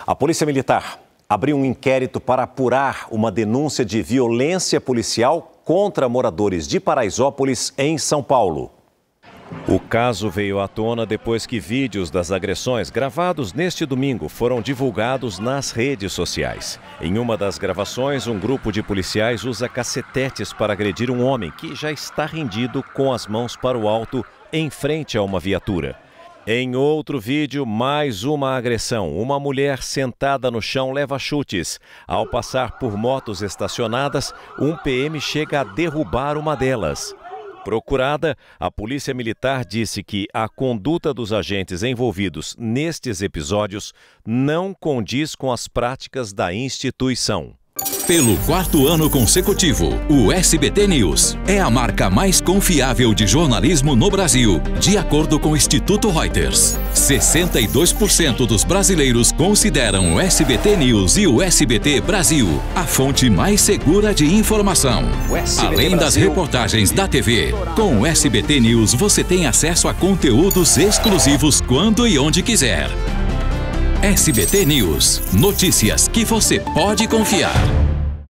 A Polícia Militar abriu um inquérito para apurar uma denúncia de violência policial contra moradores de Paraisópolis, em São Paulo. O caso veio à tona depois que vídeos das agressões gravados neste domingo foram divulgados nas redes sociais. Em uma das gravações, um grupo de policiais usa cacetetes para agredir um homem que já está rendido com as mãos para o alto em frente a uma viatura. Em outro vídeo, mais uma agressão. Uma mulher sentada no chão leva chutes. Ao passar por motos estacionadas, um PM chega a derrubar uma delas. Procurada, a Polícia Militar disse que a conduta dos agentes envolvidos nestes episódios não condiz com as práticas da instituição. Pelo 4º ano consecutivo, o SBT News é a marca mais confiável de jornalismo no Brasil, de acordo com o Instituto Reuters. 62% dos brasileiros consideram o SBT News e o SBT Brasil a fonte mais segura de informação. Além das reportagens da TV, com o SBT News você tem acesso a conteúdos exclusivos quando e onde quiser. SBT News, notícias que você pode confiar.